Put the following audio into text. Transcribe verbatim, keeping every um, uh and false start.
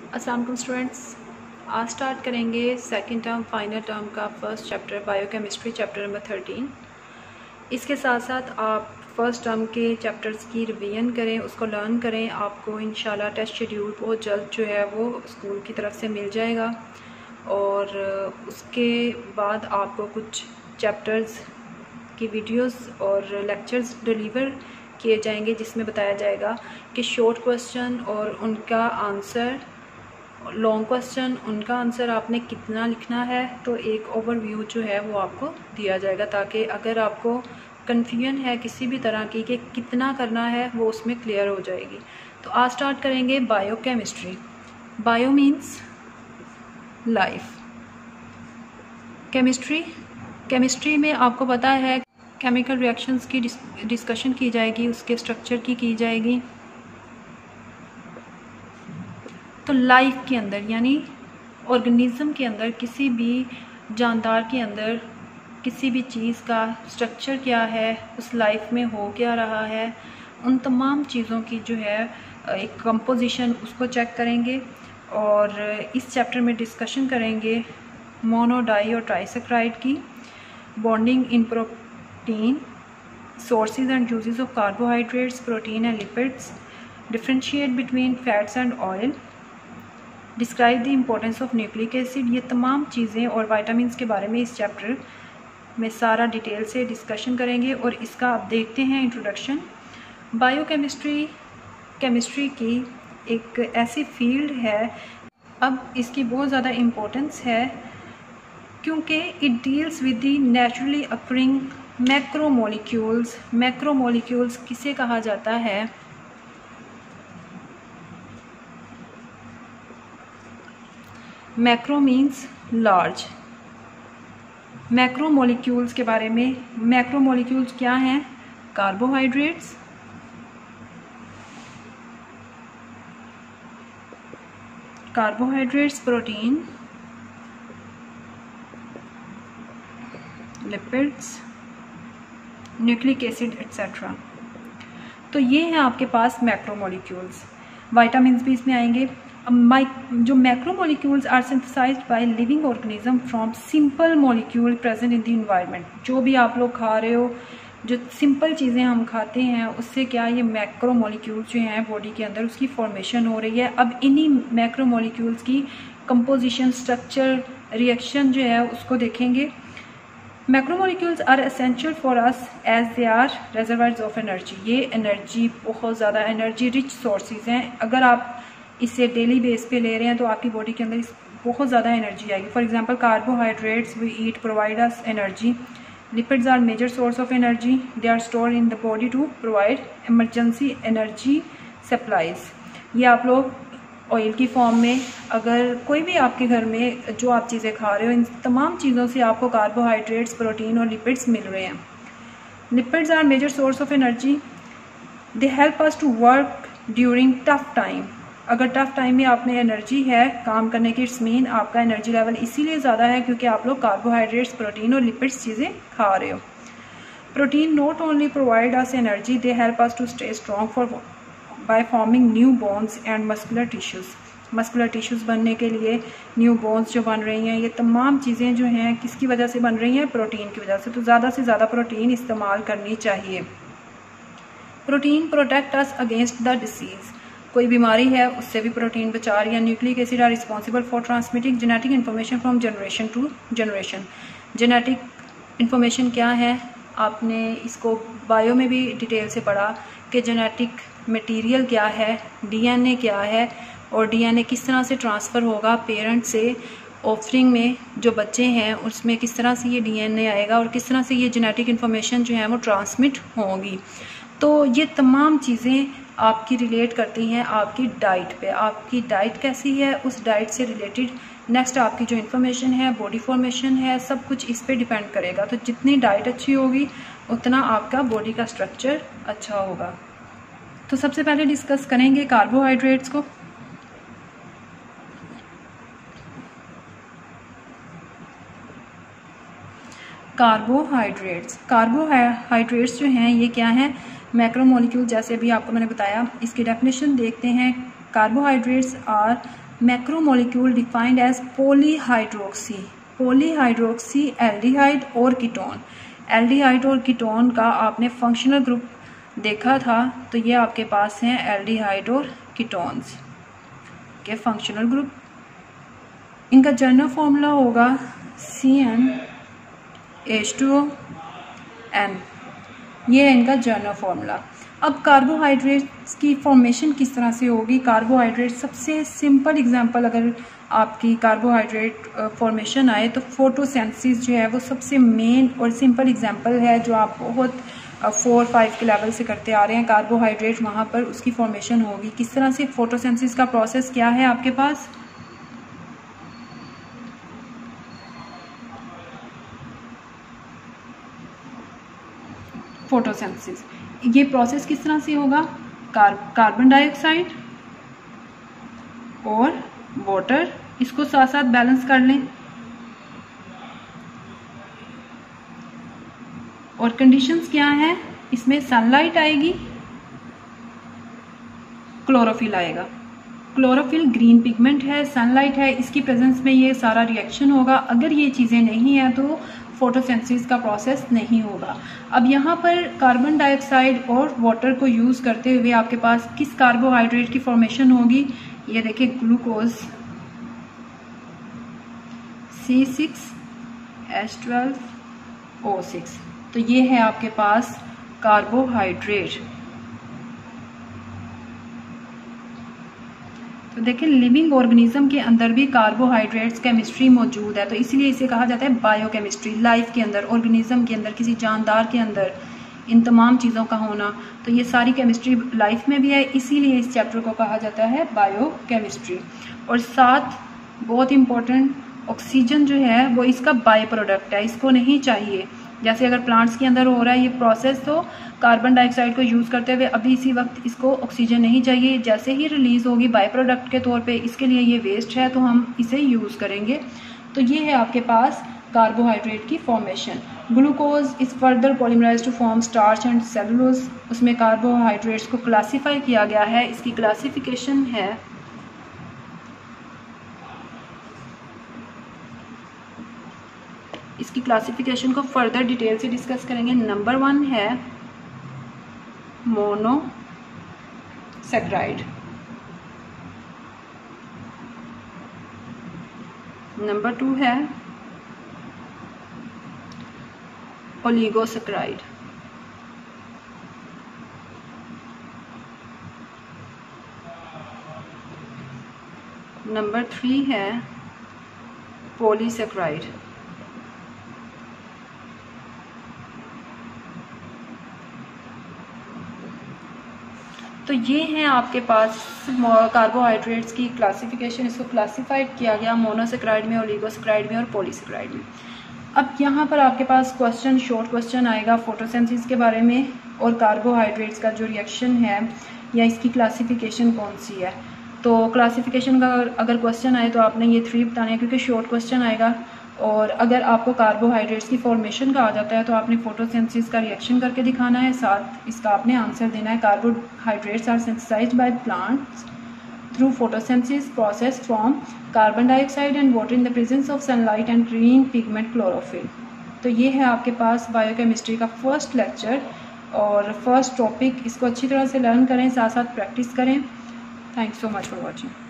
अस्सलाम वालेकुम स्टूडेंट्स, आज स्टार्ट करेंगे सेकंड टर्म फाइनल टर्म का first chapter biochemistry chapter number thirteen. इसके साथ साथ आप फर्स्ट टर्म के चैप्टर्स की रिवीजन करें, उसको लर्न करें। आपको इंशाल्लाह टेस्ट शेड्यूल बहुत जल्द जो है वो स्कूल की तरफ से मिल जाएगा और उसके बाद आपको कुछ चैप्टर्स की वीडियोस और लेक्चर्स डिलीवर किए जाएंगे जिसमें बताया जाएगा कि शॉर्ट क्वेश्चन और उनका आंसर, लॉन्ग क्वेश्चन उनका आंसर आपने कितना लिखना है। तो एक ओवरव्यू जो है वो आपको दिया जाएगा ताकि अगर आपको कन्फ्यूजन है किसी भी तरह की कि कितना करना है वो उसमें क्लियर हो जाएगी। तो आज स्टार्ट करेंगे biochemistry. Bio means life, chemistry chemistry में आपको पता है केमिकल रिएक्शंस की डिस्कशन की जाएगी, उसके स्ट्रक्चर की की जाएगी। तो लाइफ के अंदर यानी ऑर्गेनिज्म के अंदर, किसी भी जानदार के अंदर किसी भी चीज़ का स्ट्रक्चर क्या है, उस लाइफ में हो क्या रहा है, उन तमाम चीज़ों की जो है एक कंपोजिशन उसको चेक करेंगे। और इस चैप्टर में डिस्कशन करेंगे मोनो, डाई और ट्राइसेक्राइड की, bonding in protein, sources and uses of carbohydrates, protein and lipids, differentiate between fats and oil, describe the importance of nucleic acid. ये तमाम चीज़ें और वाइटामिन्स के बारे में इस चैप्टर में सारा डिटेल से डिस्कशन करेंगे। और इसका आप देखते हैं इंट्रोडक्शन। बायोकेमिस्ट्री केमिस्ट्री की एक ऐसी फील्ड है, अब इसकी बहुत ज़्यादा इम्पोर्टेंस है क्योंकि it deals with the naturally occurring macromolecules. Macromolecules किसे कहा जाता है? Macro means large. मैक्रोमोलिक्यूल्स के बारे में, मैक्रोमोलिक्यूल्स क्या हैं? Carbohydrates, carbohydrates, protein, lipids, nucleic acid etcetera. तो ये है आपके पास मैक्रोमोलिक्यूल्स। विटामिन्स भी इसमें आएंगे। जो macromolecules are synthesized by living organism from simple molecule present in the environment. जो भी आप लोग खा रहे हो, जो सिंपल चीज़ें हम खाते हैं, उससे क्या ये मैक्रोमोलिक्यूल्स जो हैं बॉडी के अंदर उसकी फॉर्मेशन हो रही है। अब इन्हीं मैक्रोमोलिक्यूल्स की कंपोजिशन, स्ट्रक्चर, रिएक्शन जो है उसको देखेंगे। Macromolecules are essential for us as they are reservoirs of energy. ये एनर्जी, बहुत ज़्यादा एनर्जी रिच सोर्सेज हैं। अगर आप इसे डेली बेस पे ले रहे हैं तो आपकी बॉडी के अंदर बहुत ज़्यादा एनर्जी आएगी। For example carbohydrates we eat provide us energy, lipids are major source of energy, they are stored in the body to provide emergency energy supplies. ये आप लोग ऑयल की फॉर्म में, अगर कोई भी आपके घर में जो आप चीज़ें खा रहे हो, इन तमाम चीज़ों से आपको कार्बोहाइड्रेट्स, प्रोटीन और लिपिड्स मिल रहे हैं। Lipids are major source of energy, they help us to work during tough time. अगर टफ टाइम में आप में एनर्जी है काम करने की, इट्स मीन आपका एनर्जी लेवल इसीलिए ज़्यादा है क्योंकि आप लोग कार्बोहाइड्रेट्स, प्रोटीन और लिपिड्स चीज़ें खा रहे हो। Protein not only provide us energy, they help us to stay strong for by forming new bones and muscular tissues. Muscular tissues बनने के लिए न्यू बोन्स जो बन रही हैं, ये तमाम चीज़ें जो हैं किसकी वजह से बन रही हैं? प्रोटीन की वजह से। तो ज़्यादा से ज़्यादा प्रोटीन इस्तेमाल करनी चाहिए। Protein protect us against the disease. कोई बीमारी है उससे भी प्रोटीन बचा रही है। Nucleic acid are responsible for transmitting genetic information from generation to generation. Genetic information क्या है? आपने इसको बायो में भी डिटेल से पढ़ा कि जेनेटिक मटेरियल क्या है, डीएनए क्या है और डीएनए किस तरह से ट्रांसफ़र होगा पेरेंट से ऑफस्प्रिंग में, जो बच्चे हैं उसमें किस तरह से ये डीएनए आएगा और किस तरह से ये जेनेटिक इन्फॉर्मेशन जो है वो ट्रांसमिट होंगी। तो ये तमाम चीज़ें आपकी रिलेट करती हैं आपकी डाइट पे। आपकी डाइट कैसी है, उस डाइट से रिलेटेड नेक्स्ट आपकी जो इन्फॉर्मेशन है, बॉडी फॉर्मेशन है, सब कुछ इस पे डिपेंड करेगा। तो जितनी डाइट अच्छी होगी उतना आपका बॉडी का स्ट्रक्चर अच्छा होगा। तो सबसे पहले डिस्कस करेंगे कार्बोहाइड्रेट्स को। कार्बोहाइड्रेट्स कार्बोहाइड्रेट्स जो हैं ये क्या हैं? मैक्रोमोलिक्यूल, जैसे भी आपको मैंने बताया। इसकी डेफिनेशन देखते हैं। Carbohydrates are macromolecule defined as polyhydroxy, polyhydroxy aldehyde और कीटोन। एल्डिहाइड और कीटोन का आपने फंक्शनल ग्रुप देखा था, तो ये आपके पास हैं एल्डिहाइड और कीटोन्स के फंक्शनल ग्रुप। इनका जनरल फॉर्मूला होगा C N H two O N, ये है इनका जनरल फॉर्मूला। अब कार्बोहाइड्रेट्स की फॉर्मेशन किस तरह से होगी? कार्बोहाइड्रेट सबसे सिंपल एग्जांपल अगर आपकी कार्बोहाइड्रेट फॉर्मेशन आए तो फोटोसिंथेसिस जो है वो सबसे मेन और सिंपल एग्जांपल है, जो आप बहुत फोर फाइव के लेवल से करते आ रहे हैं। कार्बोहाइड्रेट वहाँ पर उसकी फॉर्मेशन होगी किस तरह से? फोटोसिंथेसिस का प्रोसेस क्या है आपके पास? फोटोसिंथेसिस, ये प्रोसेस किस तरह से होगा? कार, कार्बन डाइऑक्साइड और वाटर, इसको साथ साथ बैलेंस कर लें। और कंडीशंस क्या हैं इसमें? सनलाइट आएगी, क्लोरोफिल आएगा। क्लोरोफिल ग्रीन पिगमेंट है, सनलाइट है, इसकी प्रेजेंस में ये सारा रिएक्शन होगा। अगर ये चीज़ें नहीं है तो फोटोसिंथेसिस का प्रोसेस नहीं होगा। अब यहाँ पर कार्बन डाइऑक्साइड और वाटर को यूज़ करते हुए आपके पास किस कार्बोहाइड्रेट की फॉर्मेशन होगी? ये देखिए glucose C six H twelve O six, तो ये है आपके पास कार्बोहाइड्रेट। तो देखिए लिविंग ऑर्गेनिज्म के अंदर भी कार्बोहाइड्रेट्स केमिस्ट्री मौजूद है, तो इसीलिए इसे कहा जाता है बायोकेमिस्ट्री। लाइफ के अंदर, ऑर्गेनिज्म के अंदर, किसी जानदार के अंदर इन तमाम चीज़ों का होना, तो ये सारी केमिस्ट्री लाइफ में भी है, इसीलिए इस चैप्टर को कहा जाता है बायोकेमिस्ट्री। और साथ बहुत इम्पोर्टेंट, ऑक्सीजन जो है वो इसका बाय प्रोडक्ट है, इसको नहीं चाहिए। जैसे अगर प्लांट्स के अंदर हो रहा है ये प्रोसेस, तो कार्बन डाइऑक्साइड को यूज़ करते हुए अभी इसी वक्त इसको ऑक्सीजन नहीं चाहिए, जैसे ही रिलीज़ होगी बाय प्रोडक्ट के तौर पे, इसके लिए ये वेस्ट है तो हम इसे यूज़ करेंगे। तो ये है आपके पास कार्बोहाइड्रेट की formation. Glucose is further polymerized to form starch and cellulose, उसमें कार्बोहाइड्रेट्स को क्लासीफाई किया गया है। इसकी क्लासिफिकेशन है इसकी क्लासिफिकेशन को फर्दर डिटेल से डिस्कस करेंगे। नंबर वन है मोनोसैकराइड, नंबर टू है ओलिगोसैकराइड, नंबर थ्री है पॉलीसैकराइड, तो ये हैं आपके पास कार्बोहाइड्रेट्स की क्लासिफिकेशन। इसको क्लासिफाइड किया गया मोनोसैकराइड में, ओलिगोसैकराइड में और पॉलीसैकराइड में। अब यहाँ पर आपके पास क्वेश्चन, शॉर्ट क्वेश्चन आएगा फोटोसिंथेसिस के बारे में और कार्बोहाइड्रेट्स का जो रिएक्शन है या इसकी क्लासिफिकेशन कौन सी है। तो क्लासिफिकेशन का अगर क्वेश्चन आए तो आपने ये थ्री बताने हैं, क्योंकि शॉर्ट क्वेश्चन आएगा। और अगर आपको कार्बोहाइड्रेट्स की फॉर्मेशन का आ जाता है तो आपने फोटोसिंथेसिस का रिएक्शन करके दिखाना है, साथ इसका आपने आंसर देना है। Carbohydrates are synthesized by plants through photosynthesis process from carbon dioxide and water in the presence of sunlight and green pigment chlorophyll. तो ये है आपके पास बायोकेमिस्ट्री का फर्स्ट लेक्चर और फर्स्ट टॉपिक। इसको अच्छी तरह से लर्न करें, साथ साथ प्रैक्टिस करें। Thanks so much for watching.